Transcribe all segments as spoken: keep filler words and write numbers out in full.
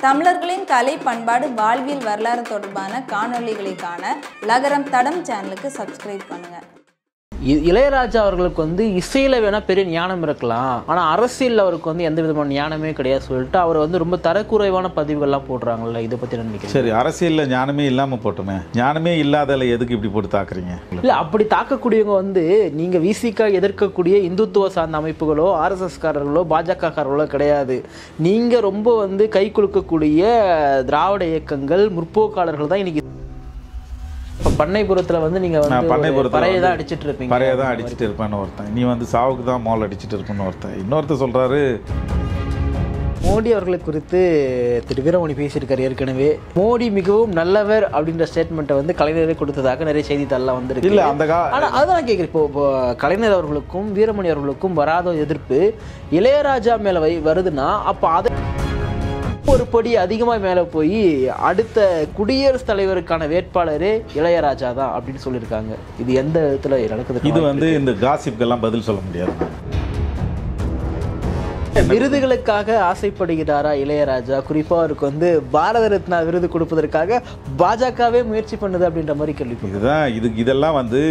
தமிழர்களின் கலை பண்பாடு வாழ்வியல் வரலாறு தொடர்பான காணொளிகளை காண லகரம் தடம் சேனலுக்கு சப்ஸ்கிரைப் பண்ணுங்க. இளையராஜா அவர்களுக்கு வந்து இசையில் வேணால் பெரிய ஞானம் இருக்கலாம், ஆனால் அரசியலில் அவருக்கு வந்து எந்த விதமான ஞானமே கிடையாது சொல்லிட்டு அவர் வந்து ரொம்ப தரக்குறைவான பதிவுகள்லாம் போடுறாங்கல்ல. இதை பற்றி நினைக்கிறேன். சரி, அரசியலில் ஞானமே இல்லாமல் போட்டோமே, ஞானமே இல்லாதல எதுக்கு இப்படி போட்டு தாக்குறீங்க? இல்லை, அப்படி தாக்கக்கூடியவங்க வந்து நீங்கள் விசிகா எதிர்க்கக்கூடிய இந்துத்துவ சார்ந்த அமைப்புகளோ ஆர்எஸ்எஸ்காரர்களோ பாஜகக்காரர்களோ கிடையாது. நீங்கள் ரொம்ப வந்து கை கொடுக்கக்கூடிய திராவிட இயக்கங்கள் முற்போக்காளர்கள் தான் இன்னைக்கு. இப்போ பண்ணைபுரத்தில் வந்து நீங்கள் வந்து பண்ணைபுரத்தில் பறையை தான் அடிச்சுட்டு இருப்பீங்க, பறையை தான் அடிச்சுட்டு இருப்பேன்னு ஒருத்தன், நீ வந்து சாவுக்கு தான் மோல் அடிச்சுட்டு இருப்பேன்னு ஒருத்தன், இன்னொருத்தர் சொல்கிறாரு. மோடி அவர்களை குறித்து திரு வீரமணி பேசியிருக்காரு ஏற்கனவே. மோடி மிகவும் நல்லவர் அப்படின்ற ஸ்டேட்மெண்ட்டை வந்து கலைஞரே கொடுத்ததாக நிறைய செய்தித்தாள்லாம் வந்துருக்கு. இல்லை அந்த கா ஆனால் அதுதான் நான் கேட்குறேன். இப்போ இப்போ கலைஞர் அவர்களுக்கும் வீரமணி அவர்களுக்கும் வராத எதிர்ப்பு இளையராஜா மேலே வை வருதுன்னா அப்போ அதை ஒரு படி அதிகமாக மேலே போய் அடுத்த குடியரசுத் தலைவருக்கான வேட்பாளரே இளையராஜா தான் அப்படின்னு சொல்லியிருக்காங்க. இது எந்த விதத்தில் நடக்குது? இது வந்து இந்த காசிப்கெல்லாம் பதில் சொல்ல முடியாது. விருதுகளுக்காக ஆசைப்படுகிறாரா இளையராஜா? குறிப்பாக அவருக்கு வந்து பாரத ரத்னா விருது கொடுப்பதற்காக பாஜகவே முயற்சி பண்ணுது அப்படின்ற மாதிரி கேள்வி. இதுதான் இது இதெல்லாம் வந்து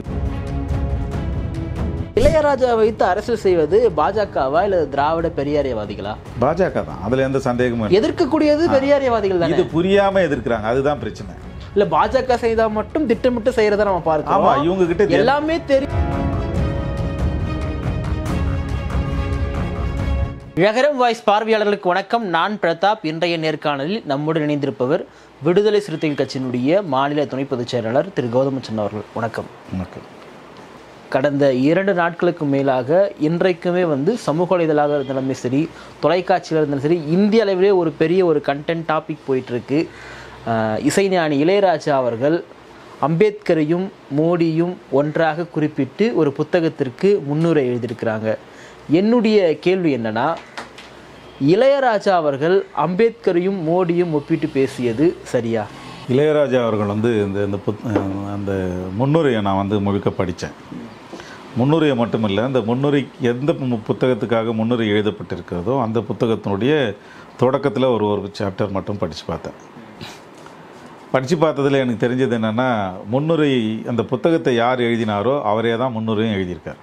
இளையராஜா வைத்து அரசியல் செய்வது பாஜகவா இல்ல திராவிட பெரியாரியவாதிகளா? பாஜக தான், அதுல எந்த சந்தேகமும். எதிர்க்கக்கூடியது பெரியாரியவாதிகள் தான். இது புரியாம எதிர்க்கிறாங்க, அதுதான் பிரச்சனை. இல்ல, பாஜக செய்தா மட்டும் திட்டமிட்டு செய்யறத நம்ம பார்க்கிறோம். ஆமா, இவங்க கிட்ட எல்லாமே தெரியும். நகரம் வாய்ஸ் பார்வையாளர்களுக்கு வணக்கம். நான் பிரதாப். இன்றைய நேர்காணலில் நம்முடன் இணைந்திருப்பவர் விடுதலை சிறுத்தைகள் கட்சியினுடைய மாநில துணை பொதுச் செயலாளர் திரு கௌதமச்சன் அவர்கள். வணக்கம். வணக்கம். கடந்த இரண்டு நாட்களுக்கு மேலாக இன்றைக்குமே வந்து சமூக வலைதளாக இருந்தாலுமே சரி, தொலைக்காட்சியில் இருந்தாலும் சரி, இந்திய அளவிலே ஒரு பெரிய ஒரு கண்டென்ட் டாபிக் போயிட்டுருக்கு. இசைஞானி இளையராஜா அவர்கள் அம்பேத்கரையும் மோடியும் ஒன்றாக குறிப்பிட்டு ஒரு புத்தகத்திற்கு முன்னுரை எழுதியிருக்கிறாங்க. என்னுடைய கேள்வி என்னன்னா, இளையராஜா அவர்கள் அம்பேத்கரையும் மோடியும் ஒப்பிட்டு பேசியது சரியா? இளையராஜா அவர்கள் வந்து இந்த இந்த புத் அந்த முன்னுரையை நான் வந்து முழுக்க படித்தேன். முன்னுரையை மட்டும் இல்லை, அந்த முன்னுரை எந்த புத்தகத்துக்காக முன்னுரை எழுதப்பட்டிருக்கிறதோ அந்த புத்தகத்தினுடைய தொடக்கத்தில் ஒரு ஒரு சாப்டர் மட்டும் படித்து பார்த்தேன். படித்து பார்த்ததில் எனக்கு தெரிஞ்சது என்னென்னா, முன்னுரை அந்த புத்தகத்தை யார் எழுதினாரோ அவரே தான் முன்னுரையும் எழுதியிருக்கார்.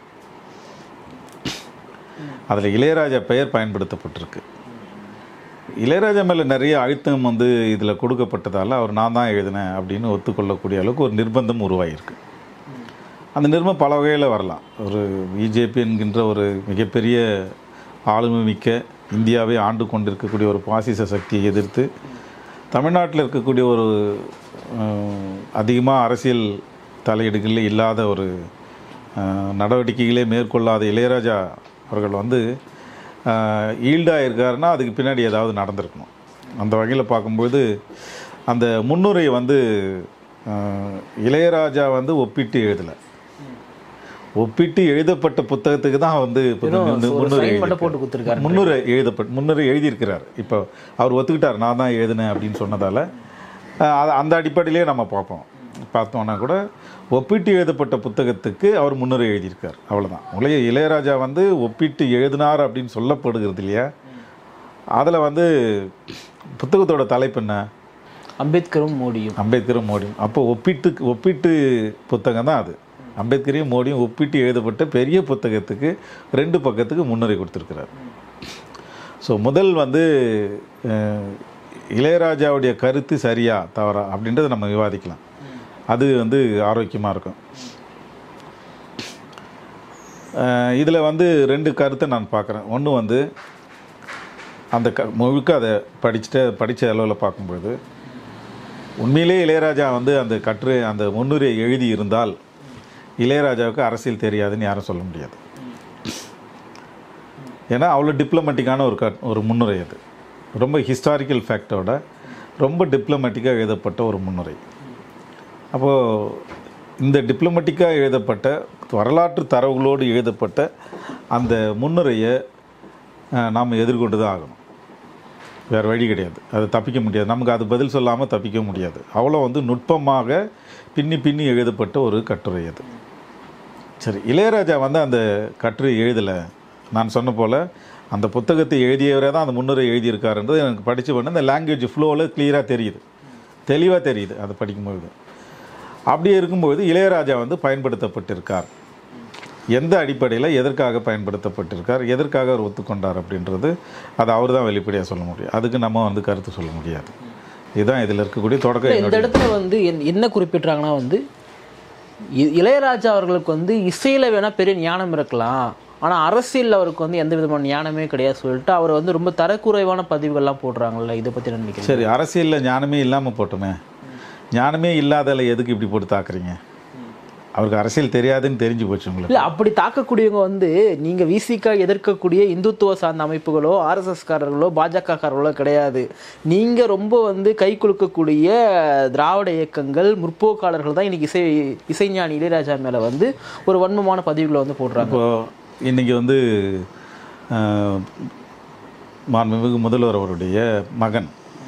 அதில் இளையராஜா பெயர் பயன்படுத்தப்பட்டிருக்கு. இளையராஜா மேலே நிறைய அழுத்தம் வந்து இதில் கொடுக்கப்பட்டதால் அவர் நான் தான் எழுதினேன் அப்படின்னு ஒத்துக்கொள்ளக்கூடிய அளவுக்கு ஒரு நிர்பந்தம் உருவாகியிருக்கு. அந்த நிர்பந்தம் பல வகையில் வரலாம். ஒரு பிஜேபி என்கின்ற ஒரு மிகப்பெரிய ஆளுமை மிக்க இந்தியாவை ஆண்டு கொண்டிருக்கக்கூடிய ஒரு பாசிச சக்தியை எதிர்த்து தமிழ்நாட்டில் இருக்கக்கூடிய ஒரு அதிகமாக அரசியல் தலையீடுகளில் இல்லாத ஒரு நடவடிக்கைகளே மேற்கொள்ளாத இளையராஜா அவர்கள் வந்து ஈல்டாக இருக்காருன்னா அதுக்கு பின்னாடி ஏதாவது நடந்திருக்கணும். அந்த வகையில் பார்க்கும்போது அந்த முன்னுரை வந்து இளையராஜா வந்து ஒப்பிட்டு எழுதலை, ஒப்பிட்டு எழுதப்பட்ட புத்தகத்துக்கு தான் வந்து முன்னுரை முன்னுரை எழுதப்பட்ட முன்னுரை எழுதியிருக்கிறார். இப்போ அவர் ஒத்துக்கிட்டார் நான் தான் எழுதினேன் அப்படின்னு சொன்னதால் அந்த அடிப்படையிலே நம்ம பார்ப்போம். பார்த்தோன்னா கூட ஒப்பிட்டு எழுதப்பட்ட புத்தகத்துக்கு அவர் முன்னுரை எழுதியிருக்கார், அவ்வளோதான். உலக இளையராஜா வந்து ஒப்பிட்டு எழுதினார் அப்படின்னு சொல்லப்படுகிறது இல்லையா? அதில் வந்து புத்தகத்தோட தலைப்பு என்ன? அம்பேத்கரும் மோடியும். அம்பேத்கரும் மோடியும். அப்போ ஒப்பிட்டு ஒப்பிட்டு புத்தகம் தான் அது. அம்பேத்கரையும் மோடியும் ஒப்பிட்டு எழுதப்பட்ட பெரிய புத்தகத்துக்கு ரெண்டு பக்கத்துக்கு முன்னுரை கொடுத்துருக்கிறார். ஸோ முதல் வந்து இளையராஜாவுடைய கருத்து சரியா தவறா அப்படின்றத நம்ம விவாதிக்கலாம். அது வந்து ஆரோக்கியமாக இருக்கும். இதில் வந்து ரெண்டு கருத்தை நான் பார்க்குறேன். ஒன்று வந்து அந்த க முழுக்க அதை படிச்சுட்டு படித்த அளவில் பார்க்கும்பொழுது உண்மையிலே இளையராஜா வந்து அந்த கற்று அந்த முன்னுரையை எழுதி இருந்தால் இளையராஜாவுக்கு அரசியல் தெரியாதுன்னு யாரும் சொல்ல முடியாது. ஏன்னா அவ்வளோ டிப்ளமேட்டிக்கான ஒரு க ஒரு முன்னுரை அது. ரொம்ப ஹிஸ்டாரிக்கல் ஃபேக்டோட ரொம்ப டிப்ளமேட்டிக்காக எழுதப்பட்ட ஒரு முன்னுரை. அப்போது இந்த டிப்ளமேட்டிக்காக எழுதப்பட்ட வரலாற்று தரவுகளோடு எழுதப்பட்ட அந்த முன்னுரையை நாம் எதிர்கொண்டு தான் ஆகணும். வேறு வழி கிடையாது, அது தப்பிக்க முடியாது. நமக்கு அது பதில் சொல்லாமல் தப்பிக்க முடியாது. அவ்வளோ வந்து நுட்பமாக பின்னி பின்னி எழுதப்பட்ட ஒரு கட்டுரை அது. சரி, இளையராஜா வந்து அந்த கட்டுரை எழுதலை. நான் சொன்ன போல் அந்த புத்தகத்தை எழுதியவரே தான் அந்த முன்னுரை எழுதியிருக்காருன்றது எனக்கு படித்து பண்ண இந்த லாங்குவேஜ் ஃப்ளோவில் கிளியராக தெரியுது, தெளிவாக தெரியுது அதை படிக்கும்போது. அப்படியே இருக்கும்போது இளையராஜா வந்து பயன்படுத்தப்பட்டிருக்கார், எந்த அடிப்படையில் எதற்காக பயன்படுத்தப்பட்டிருக்கார், எதற்காக அவர் ஒத்துக்கொண்டார் அப்படின்றது அது அவர் தான் வெளிப்படையாக சொல்ல முடியும். அதுக்கு நம்ம வந்து கருத்து சொல்ல முடியாது. இதுதான் இதில் இருக்கக்கூடிய தொடக்கம். இந்த இடத்துல வந்து என்ன குறிப்பிட்றாங்கன்னா வந்து இளையராஜா அவர்களுக்கு வந்து இசையில் வேணால் பெரிய ஞானம் இருக்கலாம், ஆனால் அரசியலில் அவருக்கு வந்து எந்த விதமான ஞானமே கிடையாது சொல்லிட்டு அவர் வந்து ரொம்ப தரக்குறைவான பதிவுகள்லாம் போடுறாங்கல்ல. இதை பற்றி நினைக்கிறேன். சரி, அரசியலில் ஞானமே இல்லாமல் போட்டோமே, ஞானமே இல்லாதல எதுக்கு இப்படி போட்டு தாக்குறீங்க? அவருக்கு அரசியல் தெரியாதுன்னு தெரிஞ்சு போச்சு உங்களுக்கு. இல்லை, அப்படி தாக்கக்கூடியவங்க வந்து நீங்கள் விசிகா எதிர்க்கக்கூடிய இந்துத்துவ சார்ந்த அமைப்புகளோ ஆர்எஸ்எஸ்காரர்களோ பாஜகக்காரர்களோ கிடையாது. நீங்கள் ரொம்ப வந்து கை குலுக்கக்கூடிய திராவிட இயக்கங்கள் முற்போக்காளர்கள் தான் இன்றைக்கி இசை இசைஞானி இளையராஜா மேலே வந்து ஒரு வன்மமான பதிவுகளை வந்து போடுறாங்க. இப்போது இன்றைக்கி வந்து மாண்புமிகு முதல்வர் அவருடைய மகன்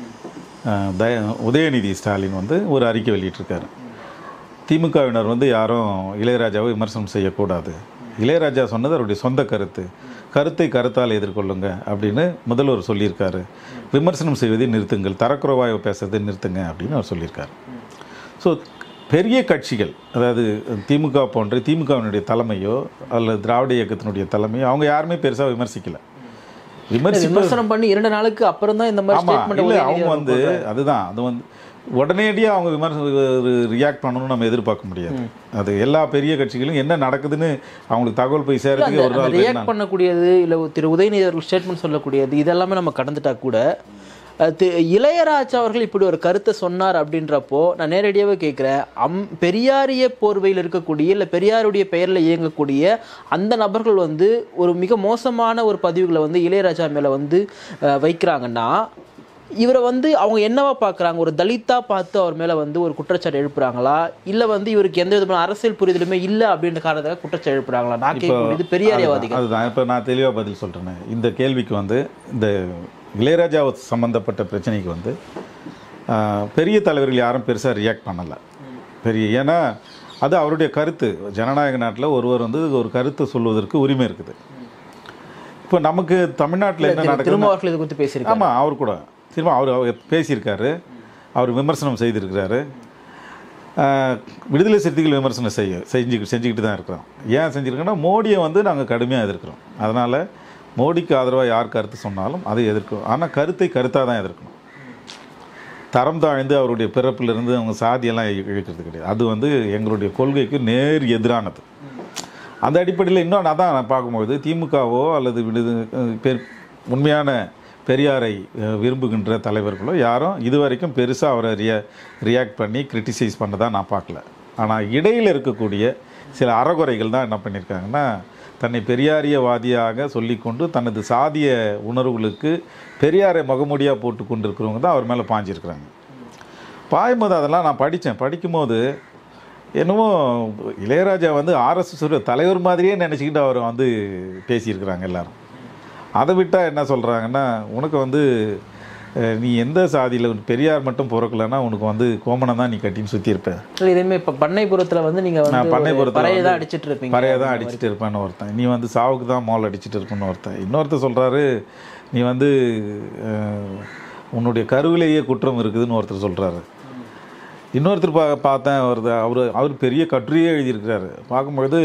தய உதயநிதி ஸ்டாலின் வந்து ஒரு அறிக்கை வெளியிட்டிருக்காரு. திமுகவினர் வந்து யாரும் இளையராஜாவை விமர்சனம் செய்யக்கூடாது, இளையராஜா சொன்னது அவருடைய சொந்த கருத்து, கருத்தை கருத்தால் எதிர்கொள்ளுங்க அப்படின்னு முதல்வர் சொல்லியிருக்காரு. விமர்சனம் செய்வதை நிறுத்துங்கள், தரக்குறைவாக பேசுறதை நிறுத்துங்க அப்படின்னு அவர் சொல்லியிருக்காரு. ஸோ பெரிய கட்சிகள், அதாவது திமுக போன்ற திமுகவினுடைய தலைமையோ அல்லது திராவிட இயக்கத்தினுடைய தலைமையோ அவங்க யாருமே பெருசாக விமர்சிக்கல. விமர்சனம் பண்ணி இரண்டு நாளுக்கு அப்புறம் தான் இந்த மாதிரி இல்லை அவங்க வந்து அதுதான் அது வந்து உடனடியாக அவங்க விமர்சனம் ரியாக்ட் பண்ணணும்னு நம்ம எதிர்பார்க்க முடியாது. அது எல்லா பெரிய கட்சிகளும் என்ன நடக்குதுன்னு அவங்களுக்கு தகவல் போய் சேரதுக்கு ஒரு நாள் ரியாக்ட் பண்ணக்கூடியது இல்லை திரு உதயநிதி அவர்கள் ஸ்டேட்மெண்ட் சொல்லக்கூடியது இதெல்லாமே நம்ம கடந்துட்டா கூட இளையராஜா அவர்கள் இப்படி ஒரு கருத்தை சொன்னார் அப்படின்றப்போ நான் நேரடியாகவே கேட்குறேன், அம் பெரியாரிய போர்வையில் இருக்கக்கூடிய இல்லை பெரியாருடைய பெயரில் இயங்கக்கூடிய அந்த நபர்கள் வந்து ஒரு மிக மோசமான ஒரு பதிவுகளை வந்து இளையராஜா மேலே வந்து வைக்கிறாங்கன்னா இவரை வந்து அவங்க என்னவா பார்க்குறாங்க? ஒரு தலித்தா பார்த்து அவர் மேலே வந்து ஒரு குற்றச்சாட்டு எழுப்புறாங்களா, இல்லை வந்து இவருக்கு எந்த விதமான அரசியல் புரிதலுமே இல்லை அப்படின்ற காரணத்துக்காக குற்றச்சாட்டு எழுப்புறாங்களா? நான் கேட்கக்கூடியது பெரியாரியவாதிகள். அதுதான் இப்போ நான் தெளிவாக பதில் சொல்கிறேன். இந்த கேள்விக்கு வந்து இந்த இளையராஜா சம்மந்தப்பட்ட பிரச்சனைக்கு வந்து பெரிய தலைவர்கள் யாரும் பெருசாக ரியாக்ட் பண்ணலை. பெரிய ஏன்னா அது அவருடைய கருத்து. ஜனநாயக நாட்டில் ஒருவர் வந்து ஒரு கருத்தை சொல்வதற்கு உரிமை இருக்குது. இப்போ நமக்கு தமிழ்நாட்டில் என்ன நடக்குது? இதை குறித்து பேசியிருக்காரு. ஆமாம், அவர் கூட திரும்ப அவர் அவர் பேசியிருக்காரு, அவர் விமர்சனம் செய்திருக்கிறாரு. விடுதலை சிறுத்தைகள் விமர்சனம் செய்ய செஞ்சு செஞ்சுக்கிட்டு தான் இருக்கிறோம். ஏன் செஞ்சுருக்கோன்னா மோடியை வந்து நாங்கள் கடுமையாக எதிர்க்கிறோம். அதனால் மோடிக்கு ஆதரவாக யார் கருத்து சொன்னாலும் அதை எதிர்க்கிறோம். ஆனால் கருத்தை கருத்தாக தான் எதிர்க்கணும். தரம் தாழ்ந்து அவருடைய பிறப்பிலிருந்து அவங்க சாதியெல்லாம் இழுக்கிறது கிடையாது. அது வந்து எங்களுடைய கொள்கைக்கு நேர் எதிரானது. அந்த அடிப்படையில் இன்னும் அதான் நான் பார்க்கும்போது திமுகவோ அல்லது விடுது பெரு உண்மையான பெரியாரை விரும்புகின்ற தலைவர்களோ யாரும் இது வரைக்கும் பெருசாக அவரை ரியா ரியாக்ட் பண்ணி கிரிட்டிசைஸ் பண்ணதான் நான் பார்க்கல. ஆனால் இடையில் இருக்கக்கூடிய சில அறகுறைகள் தான் என்ன பண்ணியிருக்காங்கன்னா, தன்னை பெரியாரியவாதியாக சொல்லிக்கொண்டு தனது சாதிய உணர்வுகளுக்கு பெரியாரை முகமூடியாக போட்டு கொண்டு இருக்கிறவங்க தான் அவர் மேலே பாஞ்சிருக்கிறாங்க. பாயும்போது அதெல்லாம் நான் படித்தேன். படிக்கும்போது என்னமோ இளையராஜா வந்து ஆர்எஸ்எஸ் தலைவர் மாதிரியே நினச்சிக்கிட்டு அவர் வந்து பேசியிருக்கிறாங்க எல்லாரும். அதை விட்டால் என்ன சொல்கிறாங்கன்னா, உனக்கு வந்து நீ எந்த சாதியில் பெரியார் மட்டும் பிறக்கலைன்னா உனக்கு வந்து கோமணம் தான் நீ கட்டின்னு சுற்றியிருப்பேன். இதேமாதிரி இப்போ பண்ணைபுரத்தில் வந்து நீங்கள் நான் பண்ணைபுரத்தில் பறையை தான் அடிச்சுட்டு இருப்பீங்க, பறையை தான் அடிச்சுட்டு இருப்பேன்னு ஒருத்தன். நீ வந்து சாவுக்கு தான் மோல் அடிச்சுட்டு இருப்பேன்னு ஒருத்தன். இன்னொருத்தர் சொல்கிறாரு, நீ வந்து உன்னுடைய கருவிலேயே குற்றம் இருக்குதுன்னு ஒருத்தர் சொல்கிறாரு. இன்னொருத்தர் பா பார்த்தேன் அவர் அவர் அவர் பெரிய கட்டுரையே எழுதியிருக்கிறாரு. பார்க்கும்பொழுது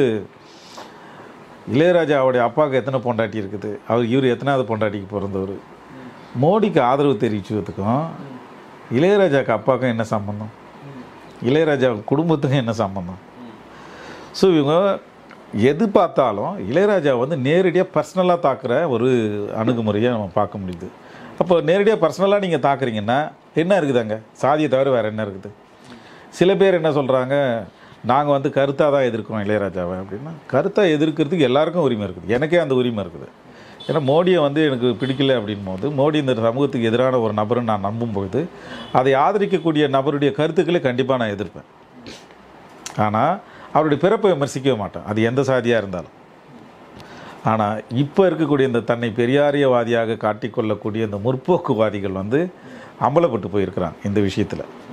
இளையராஜாவுடைய அப்பாவுக்கு எத்தனை பொண்டாட்டி இருக்குது, அவர் இவர் எத்தனாவது பொண்டாட்டிக்கு பிறந்தவர், மோடிக்கு ஆதரவு தெரிவிச்சதுக்கும் இளையராஜாவுக்கு அப்பாவுக்கும் என்ன சம்பந்தம், இளையராஜா குடும்பத்துக்கும் என்ன சம்பந்தம்? ஸோ இவங்க எது பார்த்தாலும் இளையராஜா வந்து நேரடியாக பர்சனலாக தாக்குற ஒரு அணுகுமுறையை நம்ம பார்க்க முடியுது. அப்போ நேரடியாக பர்சனலாக நீங்கள் தாக்குறீங்கன்னா என்ன இருக்குது அங்கே? சாதியை தவிர வேறு என்ன இருக்குது? சில பேர் என்ன சொல்கிறாங்க, நாங்கள் வந்து கருத்தாக தான் எதிர்க்கிறோம் இளையராஜாவை அப்படின்னா, கருத்தாக எதிர்க்கிறதுக்கு எல்லாருக்கும் உரிமை இருக்குது. எனக்கே அந்த உரிமை இருக்குது. ஏன்னா மோடியை வந்து எனக்கு பிடிக்கல அப்படின் போது, மோடி இந்த சமூகத்துக்கு எதிரான ஒரு நபருன்னு நான் நம்பும்போது அதை ஆதரிக்கக்கூடிய நபருடைய கருத்துக்களை கண்டிப்பாக நான் எதிர்ப்பேன். ஆனால் அவருடைய பிறப்பை விமர்சிக்கவே மாட்டேன், அது எந்த சாதியாக இருந்தாலும். ஆனால் இப்போ இருக்கக்கூடிய இந்த தன்னை பெரியாரியவாதியாக காட்டிக்கொள்ளக்கூடிய இந்த முற்போக்குவாதிகள் வந்து அம்பலப்பட்டு போயிருக்கிறாங்க இந்த விஷயத்தில்.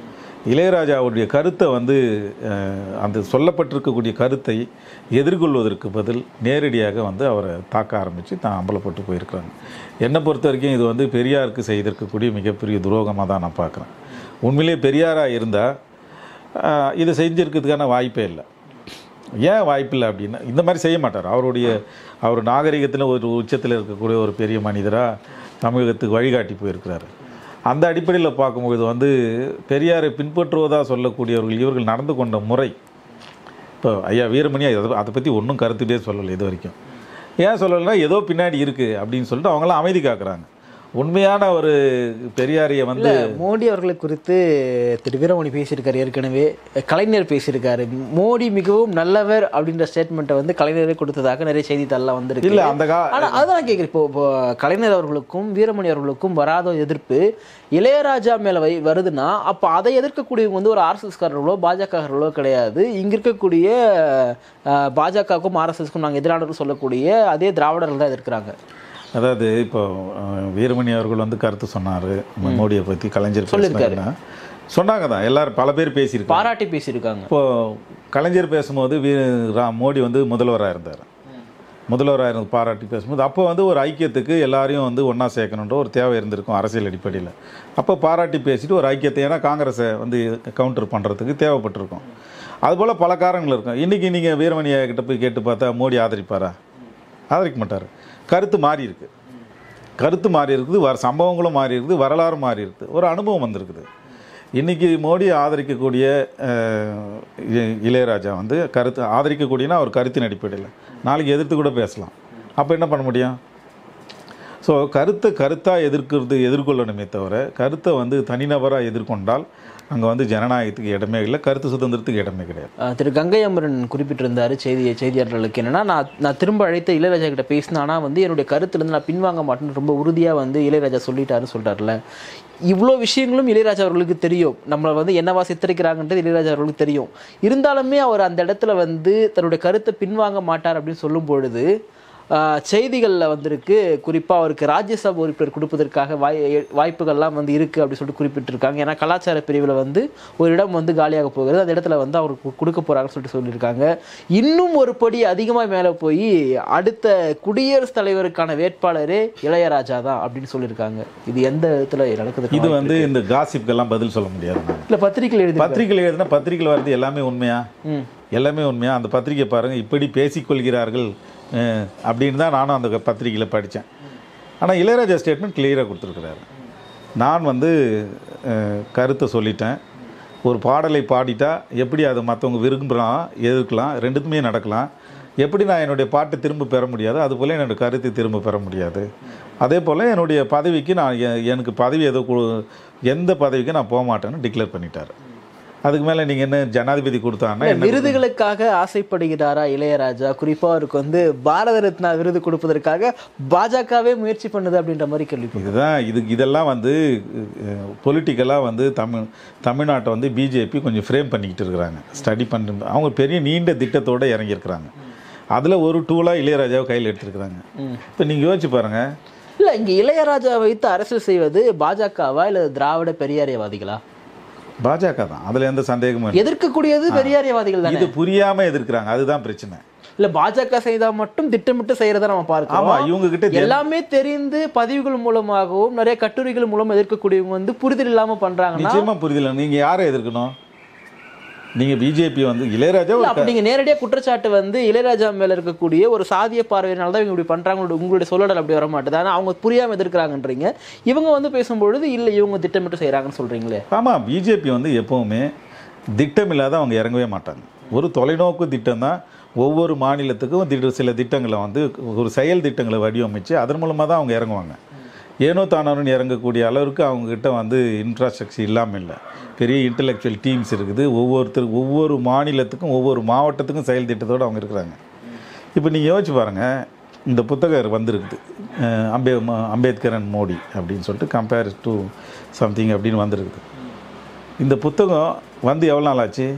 இளையராஜாவுடைய கருத்தை வந்து அந்த சொல்லப்பட்டிருக்கக்கூடிய கருத்தை எதிர்கொள்வதற்கு பதில் நேரடியாக வந்து அவரை தாக்க ஆரம்பித்து தான் அம்பலப்பட்டு போயிருக்கிறாங்க. என்னை பொறுத்த வரைக்கும் இது வந்து பெரியாருக்கு செய்திருக்கக்கூடிய மிகப்பெரிய துரோகமாக தான் நான் பார்க்குறேன். உண்மையிலே பெரியாராக இருந்தால் இதை செஞ்சுருக்கிறதுக்கான வாய்ப்பே இல்லை. ஏன் வாய்ப்பில்லை அப்படின்னா, இந்த மாதிரி செய்ய மாட்டார். அவருடைய அவர் நாகரிகத்தில் ஒரு உச்சத்தில் இருக்கக்கூடிய ஒரு பெரிய மனிதராக தமிழகத்துக்கு வழிகாட்டி போயிருக்கிறாரு. அந்த அடிப்படையில் பார்க்கும்போது வந்து பெரியாரை பின்பற்றுவதாக சொல்லக்கூடியவர்கள் இவர்கள் நடந்து கொண்ட முறை, இப்போ ஐயா வீரமணி அதை அதை பற்றி ஒன்றும் கருத்துட்டே சொல்லலை இது வரைக்கும். ஏன் சொல்லலைன்னா ஏதோ பின்னாடி இருக்குது அப்படின்னு சொல்லிட்டு அவங்களாம் அமைதி காக்குறாங்க. உண்மையான ஒரு பெரியாரியை வந்து மோடி அவர்களை குறித்து திரு வீரமணி பேசியிருக்காரு. ஏற்கனவே கலைஞர் பேசியிருக்காரு. மோடி மிகவும் நல்லவர் அப்படின்ற ஸ்டேட்மெண்ட்டை வந்து கலைஞரே கொடுத்ததாக நிறைய செய்தித்தாள்லாம் வந்துருக்கு. இல்லை அந்த கா ஆனால் அதுதான் நான் கேட்குறேன். இப்போ இப்போ கலைஞர் அவர்களுக்கும் வீரமணி அவர்களுக்கும் வராத எதிர்ப்பு இளையராஜா மேலே வை வருதுன்னா அப்போ அதை எதிர்க்கக்கூடியவங்க வந்து ஒரு ஆர்எஸ்எஸ்காரர்களோ பாஜகர்களோ கிடையாது. இங்கே இருக்கக்கூடிய பாஜகவுக்கும் ஆர்எஸ்எஸ்க்கும் நாங்கள் எதிரானவர்கள் சொல்லக்கூடிய அதே திராவிடர்கள் தான் எதிர்க்கிறாங்க. அதாவது இப்போ வீரமணி அவர்கள் வந்து கருத்து சொன்னார் மோடியை பற்றி. கலைஞர் சொல்லியிருக்காரு, சொன்னாங்க தான், எல்லாரும் பல பேர் பேசியிருக்காங்க, பாராட்டி பேசியிருக்காங்க. இப்போது கலைஞர் பேசும்போது வீ மோடி வந்து முதல்வராக இருந்தார். முதல்வராக இருந்து பாராட்டி பேசும்போது அப்போ வந்து ஒரு ஐக்கியத்துக்கு எல்லாரையும் வந்து ஒன்றா சேர்க்கணுன்ற ஒரு தேவை இருந்திருக்கும் அரசியல் அடிப்படையில். அப்போ பாராட்டி பேசிட்டு ஒரு ஐக்கியத்தை, ஏன்னா காங்கிரஸை வந்து கவுண்டர் பண்ணுறதுக்கு தேவைப்பட்டிருக்கும். அதுபோல் பல காரணங்கள் இருக்கும். இன்றைக்கி நீங்கள் வீரமணியை கிட்ட போய் கேட்டு பார்த்தா மோடி ஆதரிப்பாரா? ஆதரிக்க மாட்டார். கருத்து மாறி இருக்குது, கருத்து மாறி இருக்குது, வர சம்பவங்களும் மாறி இருக்குது, வரலாறு மாறி இருக்குது, ஒரு அனுபவம் வந்திருக்குது. இன்றைக்கி மோடியை ஆதரிக்கக்கூடிய இளையராஜா வந்து கருத்து ஆதரிக்கக்கூடியனா அவர் கருத்தின் அடிப்படையில் நாளைக்கு எதிர்த்து கூட பேசலாம். அப்போ என்ன பண்ண முடியும்? ஸோ கருத்தை கருத்தாக எதிர்க்கிறது எதிர்கொள்ளணுமே தவிர கருத்தை வந்து தனிநபராக எதிர்கொண்டால் அங்கே வந்து ஜனநாயகத்துக்கு இடமே இல்லை, கருத்து சுதந்திரத்துக்கு இடமே கிடையாது. திரு கங்கை அமரன் குறிப்பிட்டிருந்தார் செய்தியை செய்தியாளர்களுக்கு என்னென்னா, நான் நான் திரும்ப அழைத்த இளையராஜா கிட்ட பேசினானா வந்து என்னுடைய கருத்துலேருந்து நான் பின்வாங்க மாட்டேன்னு ரொம்ப உறுதியாக வந்து இளையராஜா சொல்லிட்டாருன்னு சொல்கிறார்ல. இவ்வளோ விஷயங்களும் இளையராஜா அவர்களுக்கு தெரியும், நம்மளை வந்து என்னவா சித்தரிக்கிறாங்கன்றது இளையராஜா அவர்களுக்கு தெரியும். இருந்தாலுமே அவர் அந்த இடத்துல வந்து தன்னுடைய கருத்தை பின்வாங்க மாட்டார் அப்படின்னு சொல்லும் பொழுது செய்திகளில் வந்திருக்கு, குறிப்பாக அவருக்கு ராஜ்யசபா உறுப்பினர் கொடுப்பதற்காக வாய் வாய்ப்புகள்லாம் வந்து இருக்குது அப்படின்னு சொல்லிட்டு குறிப்பிட்டிருக்காங்க. ஏன்னா கலாச்சார பிரிவில் வந்து ஒரு இடம் வந்து காலியாக போகிறது, அந்த இடத்துல வந்து அவருக்கு கொடுக்க போகிறாங்கன்னு சொல்லிட்டு சொல்லியிருக்காங்க. இன்னும் ஒரு படி அதிகமாக மேலே போய் அடுத்த குடியரசுத் தலைவருக்கான வேட்பாளரே இளையராஜா தான் அப்படின்னு சொல்லியிருக்காங்க. இது எந்த இடத்துல நடக்குது? இது வந்து இந்த காசிப்கெல்லாம் பதில் சொல்ல முடியாது. இல்லை பத்திரிகையில் எழுதி பத்திரிகையில் எழுதுனா பத்திரிகையில் வர்றது எல்லாமே உண்மையா? எல்லாமே உண்மையா? அந்த பத்திரிகை பாருங்கள், இப்படி பேசிக்கொள்கிறார்கள் அப்படின்னு தான் நானும் அந்த பத்திரிகையில் படித்தேன். ஆனால் இளையராஜா ஸ்டேட்மெண்ட் கிளியராக கொடுத்துருக்குறாரு. நான் வந்து கருத்தை சொல்லிட்டேன், ஒரு பாடலை பாடிட்டா எப்படி அதை மற்றவங்க விரும்பலாம், எதிர்க்கலாம், ரெண்டுத்துமே நடக்கலாம். எப்படி நான் என்னுடைய பாட்டை திரும்ப பெற முடியாது, அதுபோல் என்னுடைய கருத்தை திரும்ப பெற முடியாது. அதே போல் என்னுடைய பதவிக்கு நான் எனக்கு பதவி எதோ எந்த பதவிக்கு நான் போக மாட்டேன்னு டிக்ளேர் பண்ணிட்டார். அதுக்கு மேலே நீங்கள் என்ன ஜனாதிபதி கொடுத்தாங்கன்னா விருதுகளுக்காக ஆசைப்படுகிறாரா இளையராஜா? குறிப்பாக அவருக்கு வந்து பாரத ரத்னா விருது கொடுப்பதற்காக பாஜகவே முயற்சி பண்ணுது அப்படின்ற மாதிரி கேள்வி. இதுதான் இது இதெல்லாம் வந்து பொலிட்டிக்கலாக வந்து தமிழ் தமிழ்நாட்டை வந்து பிஜேபி கொஞ்சம் ஃப்ரேம் பண்ணிக்கிட்டு இருக்கிறாங்க, ஸ்டடி பண்ணி அவங்க பெரிய நீண்ட திட்டத்தோடு இறங்கியிருக்கிறாங்க. அதில் ஒரு டூலாக இளையராஜாவை கையில் எடுத்துருக்குறாங்க. இப்போ நீங்கள் யோசிச்சு பாருங்கள். இல்லை, இங்கே இளையராஜா வைத்து அரசியல் செய்வது பாஜகவா இல்லை திராவிட பெரியாரியவாதிகளா? பாஜக தான், அதுல எந்த சந்தேகமும். எதிர்க்கக்கூடியது பெரியாரியவாதிகள் தான். இது புரியாம எதிர்க்கிறாங்க, அதுதான் பிரச்சனை. இல்ல பாஜக செய்தா மட்டும் திட்டமிட்டு செய்யறத நம்ம பார்க்கிறோம். ஆமா, இவங்க கிட்ட எல்லாமே தெரிந்து பதிவுகள் மூலமாகவும் நிறைய கட்டுரைகள் மூலம் எதிர்க்கக்கூடியவங்க வந்து புரிதல் இல்லாம பண்றாங்க. நிச்சயமா புரிதல். நீங்க யாரை எதிர்க்கணும்? நீங்க பிஜேபி வந்து இளையராஜா அப்ப நீங்க நேரடியா குற்றச்சாட்டு வந்து இளையராஜா மேல இருக்கக்கூடிய ஒரு சாதிய பார்வையினால தான் இவங்க இப்படி பண்றாங்க, உங்களுடைய சொல்லடல் அப்படி வர மாட்டேது. ஆனா அவங்க புரியாம எதிர்க்கிறாங்கன்றீங்க. இவங்க வந்து பேசும்பொழுது இல்ல இவங்க திட்டமிட்டு செய்யறாங்கன்னு சொல்றீங்களே. ஆமா, பிஜேபி வந்து எப்பவுமே திட்டம் இல்லாத அவங்க இறங்கவே மாட்டாங்க. ஒரு தொலைநோக்கு திட்டம் தான். ஒவ்வொரு மாநிலத்துக்கும் திட்ட சில திட்டங்களை வந்து ஒரு செயல் திட்டங்களை வடிவமைச்சு அதன் மூலமாக தான் அவங்க இறங்குவாங்க. ஏனோ தானோன்னு இறங்கக்கூடிய அளவுக்கு அவங்கக்கிட்ட வந்து இன்ஃப்ராஸ்ட்ரக்சர் இல்லாமல் இல்லை. பெரிய இன்டலெக்சுவல் டீம்ஸ் இருக்குது. ஒவ்வொருத்தருக்கும் ஒவ்வொரு மாநிலத்துக்கும் ஒவ்வொரு மாவட்டத்துக்கும் செயல் திட்டத்தோடு அவங்க இருக்கிறாங்க. இப்போ நீங்கள் யோசிச்சு பாருங்கள், இந்த புத்தகம் வந்திருக்குது அம்பே அம்பேத்கர் அண்ட் மோடி அப்படின்னு சொல்லிட்டு கம்பேர் டு சம்திங் அப்படின்னு வந்திருக்குது. இந்த புத்தகம் வந்து எவ்வளோ நாள் ஆச்சு?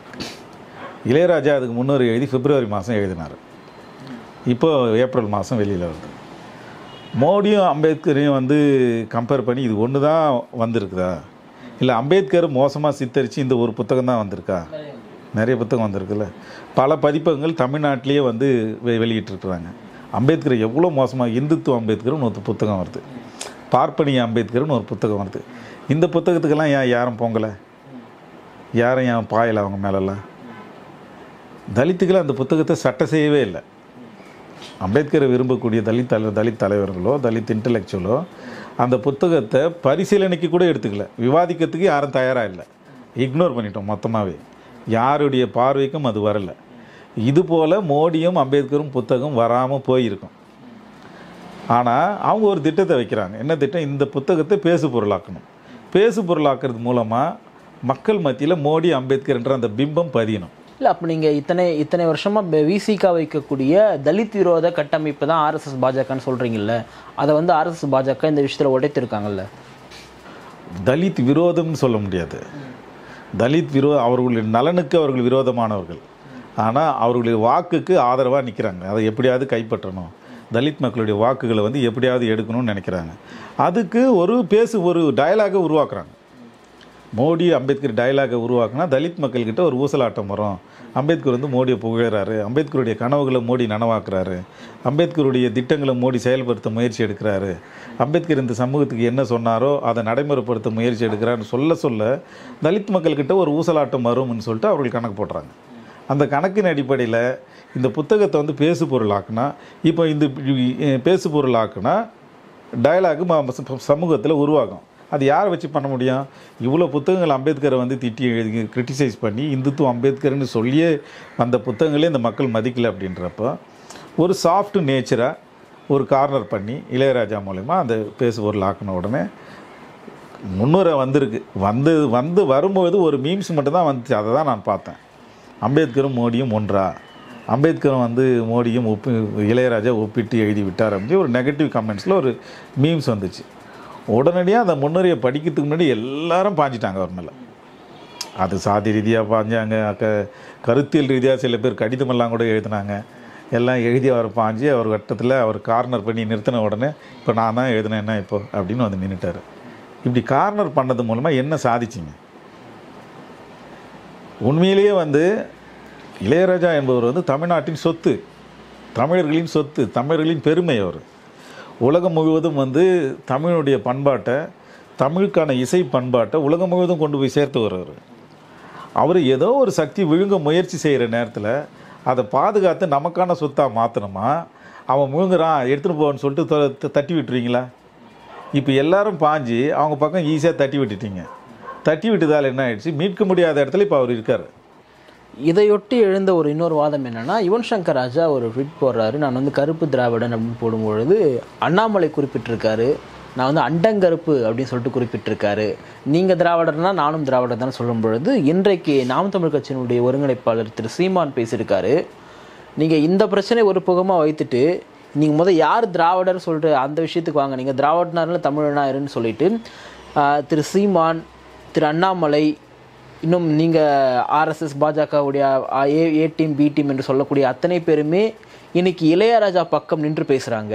இளையராஜா அதுக்கு முன்னூறு எழுதி பிப்ரவரி மாதம் எழுதினார். இப்போது ஏப்ரல் மாதம் வெளியில் வருது. மோடியும் அம்பேத்கரையும் வந்து கம்பேர் பண்ணி இது ஒன்று தான் வந்திருக்குதா? இல்லை அம்பேத்கர் மோசமாக சித்தரித்து இந்த ஒரு புத்தகம் தான் வந்திருக்கா? நிறைய புத்தகம் வந்திருக்குல்ல. பல பதிப்பகங்கள் தமிழ்நாட்டிலேயே வந்து வெ வெளியிட்டிருக்கிறாங்க. அம்பேத்கர் எவ்வளோ மோசமாக, இந்துத்துவ அம்பேத்கர்னு ஒரு புத்தகம் வருது, பார்ப்பனிய அம்பேத்கர்னு ஒரு புத்தகம் வருது. இந்த புத்தகத்துக்கெல்லாம் ஏன் யாரும் பொங்கலை, யாரும் ஏன் பாயலை அவங்க மேலெல்லாம்? தலித்துக்கள் அந்த புத்தகத்தை சட்டை செய்யவே இல்லை. அம்பேத்கரை விரும்பக்கூடிய தலித் தலை தலித் தலைவர்களோ தலித் இன்டலெக்சுவலோ அந்த புத்தகத்தை பரிசீலனைக்கு கூட எடுத்துக்கல, விவாதிக்கிறதுக்கு யாரும் தயாராக இல்லை, இக்னோர் பண்ணிட்டோம் மொத்தமாகவே. யாருடைய பார்வைக்கும் அது வரலை. இதுபோல் மோடியும் அம்பேத்கரும் புத்தகம் வராமல் போயிருக்கும். ஆனால் அவங்க ஒரு திட்டத்தை வைக்கிறாங்க. என்ன திட்டம்? இந்த புத்தகத்தை பேசு பொருளாக்கணும். பேசு பொருளாக்குறது மூலமாக மக்கள் மத்தியில் மோடி அம்பேத்கர் என்ற அந்த பிம்பம் பதியணும். இல்லை, அப்போ நீங்கள் இத்தனை இத்தனை வருஷமாக விசிகா வைக்கக்கூடிய தலித் விரோத கட்டமைப்பு தான் ஆர்எஸ்எஸ் பாஜகன்னு சொல்கிறீங்கல்ல, அதை வந்து ஆர்எஸ்எஸ் பாஜக இந்த விஷயத்தில் உடைத்திருக்காங்கல்ல. தலித் விரோதம்னு சொல்ல முடியாது. தலித் விரோ அவர்களுடைய நலனுக்கு அவர்கள் விரோதமானவர்கள். ஆனால் அவர்களுடைய வாக்குக்கு ஆதரவாக நிற்கிறாங்க. அதை எப்படியாவது கைப்பற்றணும், தலித் மக்களுடைய வாக்குகளை வந்து எப்படியாவது எடுக்கணும்னு நினைக்கிறாங்க. அதுக்கு ஒரு பேசு ஒரு டயலாகை உருவாக்குறாங்க. மோடி அம்பேத்கர் டயலாகை உருவாக்குனா தலித் மக்கள்கிட்ட ஒரு ஊசலாட்டம் வரும். அம்பேத்கர் வந்து மோடியை புகழறாரு, அம்பேத்கருடைய கனவுகளை மோடி நனவாக்குறாரு, அம்பேத்கருடைய திட்டங்களை மோடி செயல்படுத்த முயற்சி எடுக்கிறாரு, அம்பேத்கர் இந்த சமூகத்துக்கு என்ன சொன்னாரோ அதை நடைமுறைப்படுத்த முயற்சி எடுக்கிறாருன்னு சொல்ல சொல்ல தலித் மக்கள்கிட்ட ஒரு ஊசலாட்டம் வரும்னு சொல்லிட்டு அவர்கள் கணக்கு போடுறாங்க. அந்த கணக்கின் அடிப்படையில் இந்த புத்தகத்தை வந்து பேசு பொருள் ஆக்குனா, இப்போ இந்த பேசு பொருள் ஆக்குனா டயலாகு சமூகத்தில் உருவாகும். அது யாரை வச்சு பண்ண முடியும்? இவ்வளோ புத்தகங்கள் அம்பேத்கரை வந்து திட்டி எழுதி கிரிட்டிசைஸ் பண்ணி இந்துத்துவ அம்பேத்கர்னு சொல்லியே அந்த புத்தகங்களே இந்த மக்கள் மதிக்கலை. அப்படின்றப்போ ஒரு சாஃப்ட் நேச்சராக ஒரு கார்னர் பண்ணி இளையராஜா மூலமா அந்த பேசு பொருள் ஆக்கின உடனே முன்னுரை வந்திருக்கு. வந்து வந்து வரும்போது ஒரு மீம்ஸ் மட்டும் தான் வந்துச்சு. அதை தான் நான் பார்த்தேன். அம்பேத்கரும் மோடியும் ஒன்றா, அம்பேத்கரும் வந்து மோடியும் ஒப்பி இளையராஜா ஒப்பிட்டு எழுதி விட்டார் அப்படின்னு ஒரு நெகட்டிவ் கமெண்ட்ஸில் ஒரு மீம்ஸ் வந்துச்சு. உடனடியாக அந்த முன்னுரையை படிக்கிறதுக்கு முன்னாடி எல்லாரும் பாஞ்சிட்டாங்க அவர் மேலே. அது சாதி ரீதியாக பாஞ்சாங்க, க கருத்தியல் ரீதியாக சில பேர் கடிதமெல்லாம் கூட எழுதினாங்க. எல்லாம் எழுதி அவர் பாஞ்சு அவர் கட்டத்தில் அவர் கார்னர் பண்ணி நிறுத்தின உடனே இப்போ நான் தான் எழுதினேன் என்ன இப்போ அப்படின்னு வந்து நின்றுட்டார். இப்படி கார்னர் பண்ணது மூலமாக என்ன சாதிச்சிங்க? உண்மையிலேயே வந்து இளையராஜா என்பவர் வந்து தமிழ்நாட்டின் சொத்து, தமிழர்களின் சொத்து, தமிழர்களின் பெருமை. அவர் உலகம் முழுவதும் வந்து தமிழுடைய பண்பாட்டை, தமிழுக்கான இசை பண்பாட்டை உலகம் முழுவதும் கொண்டு போய் சேர்த்து வருவார். அவர் ஏதோ ஒரு சக்தி விழுங்க முயற்சி செய்கிற நேரத்தில் அதை பாதுகாத்து நமக்கான சொத்தாக மாற்றணுமா? அவன் முழுங்குறான் எடுத்துகிட்டு போவான்னு சொல்லிட்டு தட்டி விட்டுருவீங்களா? இப்போ எல்லாரும் பாஞ்சு அவங்க பக்கம் ஈஸியாக தட்டி விட்டுட்டீங்க. தட்டி விட்டதால் என்ன ஆயிடுச்சு? மீட்க முடியாத இடத்துல இப்போ அவர் இருக்கார். இதையொட்டி எழுந்த ஒரு இன்னொரு வாதம் என்னென்னா, யுவன் சங்கர் ராஜா ஒரு ட்வீட் போடுறாரு, நான் வந்து கருப்பு திராவிடன் அப்படின்னு போடும்பொழுது அண்ணாமலை குறிப்பிட்டிருக்காரு, நான் வந்து அண்டங்கருப்பு அப்படின்னு சொல்லிட்டு குறிப்பிட்டிருக்காரு. நீங்கள் திராவிடர்னா நானும் திராவிடர் தான் சொல்லும் பொழுது இன்றைக்கு நாம் தமிழ் கட்சியினுடைய ஒருங்கிணைப்பாளர் திரு சீமான் பேசியிருக்காரு. நீங்கள் இந்த பிரச்சனை ஒரு புகமாக வைத்துட்டு நீங்கள் முதல் யார் திராவிடர் சொல்லிட்டு அந்த விஷயத்துக்கு வாங்க, நீங்கள் திராவிடனாரில் தமிழனாருன்னு சொல்லிட்டு திரு சீமான், திரு அண்ணாமலை, இன்னும் நீங்கள் ஆர்எஸ்எஸ் பாஜகவுடைய A A team B team என்று சொல்லக்கூடிய அத்தனை பேருமே இன்றைக்கி இளையராஜா பக்கம் நின்று பேசுகிறாங்க.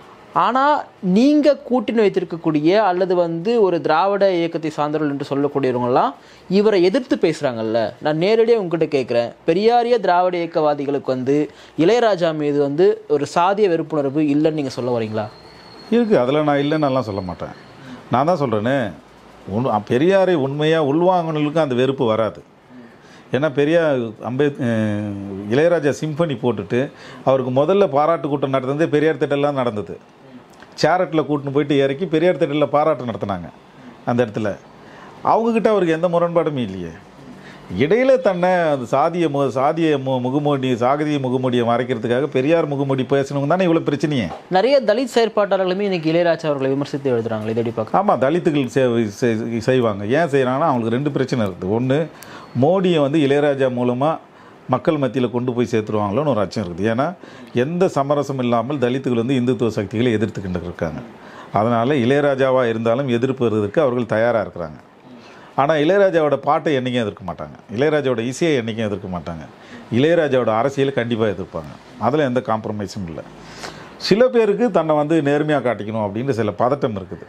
ஆனால் நீங்கள் கூட்டணி வைத்திருக்கக்கூடிய அல்லது வந்து ஒரு திராவிட இயக்கத்தை சார்ந்தவர்கள் என்று சொல்லக்கூடியவங்களாம் இவரை எதிர்த்து பேசுகிறாங்கல்ல. நான் நேரடியாக உங்ககிட்ட கேட்குறேன், பெரியாரிய திராவிட இயக்கவாதிகளுக்கு வந்து இளையராஜா மீது வந்து ஒரு சாதிய வெறுப்புணர்வு இல்லைன்னு நீங்கள் சொல்ல வரீங்களா? இருக்குது, அதில் நான் இல்லைன்னு எல்லாம் சொல்ல மாட்டேன். நான் தான் சொல்கிறேன்னு, உன் பெரியாரை உண்மையாக உள்வாங்கினவர்களுக்கு அந்த வெறுப்பு வராது. ஏன்னா பெரியார் அம்பேத் இளையராஜா சிம்பனி போட்டுட்டு அவருக்கு முதல்ல பாராட்டு கூட்டம் நடந்தது பெரியார் திட்டெல்லாம் நடந்தது. சேரட்டில் கூட்டின்னு போயிட்டு இறக்கி பெரியார் திட்டத்தில் பாராட்டு நடத்தினாங்க. அந்த இடத்துல அவங்கக்கிட்ட அவருக்கு எந்த முரண்பாடுமே இல்லையே. இடையில தன்னை அந்த சாதிய மு சாதிய மு முகமூடி சாகதிய முகமூடியை மறைக்கிறதுக்காக பெரியார் முகமூடி பேசணுங்க தானே இவ்வளோ பிரச்சனையே. நிறைய தலித் செயற்பாட்டாளர்களுமே இன்னைக்கு இளையராஜா அவர்களை விமர்சித்து எழுதுறாங்க. இதை பார்க்க ஆமாம், தலித்துகள் செய்வாங்க. ஏன் செய்கிறாங்கன்னா அவங்களுக்கு ரெண்டு பிரச்சனை இருக்குது. ஒன்று, மோடியை வந்து இளையராஜா மூலமாக மக்கள் மத்தியில் கொண்டு போய் சேர்த்துருவாங்களோன்னு ஒரு அச்சம் இருக்குது. ஏன்னா எந்த சமரசம் இல்லாமல் தலித்துகள் வந்து இந்துத்துவ சக்திகளை எதிர்த்துக்கிட்டு இருக்காங்க. அதனால் இளையராஜாவாக இருந்தாலும் எதிர்ப்பு வருவதற்கு அவர்கள் தயாராக இருக்கிறாங்க. ஆனால் இளையராஜாவோட பாட்டை என்றைக்கும் எதிர்க்க மாட்டாங்க, இளையராஜாவோட இசையை என்றைக்கும் எதிர்க்க மாட்டாங்க, இளையராஜாவோட அரசியலை கண்டிப்பாக எதிர்ப்பாங்க. அதில் எந்த காம்ப்ரமைஸும் இல்லை. சில பேருக்கு தன்னை வந்து நேர்மையாக காட்டிக்கணும் அப்படின்ற சில பதட்டம் இருக்குது.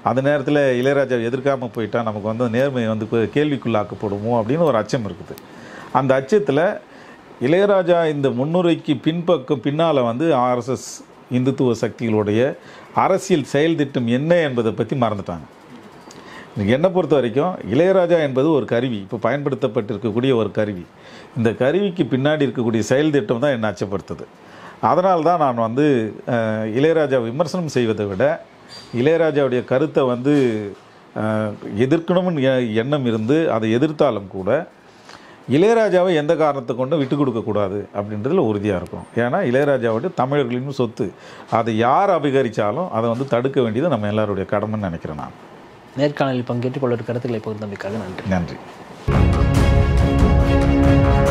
அந்த நேரத்தில் இளையராஜா எதிர்க்காமல் போயிட்டா நமக்கு வந்து நேர்மை வந்து கேள்விக்குள்ளாக்கப்படுமோ அப்படின்னு ஒரு அச்சம் இருக்குது. அந்த அச்சத்தில் இளையராஜா இந்த முன்னுரைக்கு பின்பக்கம் பின்னால் வந்து ஆர்எஸ்எஸ் இந்துத்துவ சக்திகளுடைய அரசியல் செயல் திட்டம் என்ன என்பதை பற்றி மறந்துட்டாங்க. என்னை பொறுத்த வரைக்கும் இளையராஜா என்பது ஒரு கருவி, இப்போ பயன்படுத்தப்பட்டிருக்கக்கூடிய ஒரு கருவி. இந்த கருவிக்கு பின்னாடி இருக்கக்கூடிய செயல் திட்டம் தான் என்னை அச்சப்படுத்துது. அதனால தான் நான் வந்து இளையராஜா விமர்சனம் செய்வதை விட இளையராஜாவுடைய கருத்தை வந்து எதிர்க்கணும்னு எண்ணம் இருந்து அதை எதிர்த்தாலும் கூட இளையராஜாவை எந்த காரணத்தை கொண்டு விட்டு கொடுக்கக்கூடாது அப்படின்றதுல உறுதியாக இருக்கும். ஏன்னா இளையராஜாவுடைய தமிழர்களின் சொத்து, அதை யார் அபகரித்தாலும் அதை வந்து தடுக்க வேண்டியது நம்ம எல்லாருடைய கடமைன்னு நினைக்கிறேன். நான் நேர்காணலில் பங்கேற்று பல்வேறு கருத்துக்களை பகிர்ந்தமைக்காக நன்றி. நன்றி.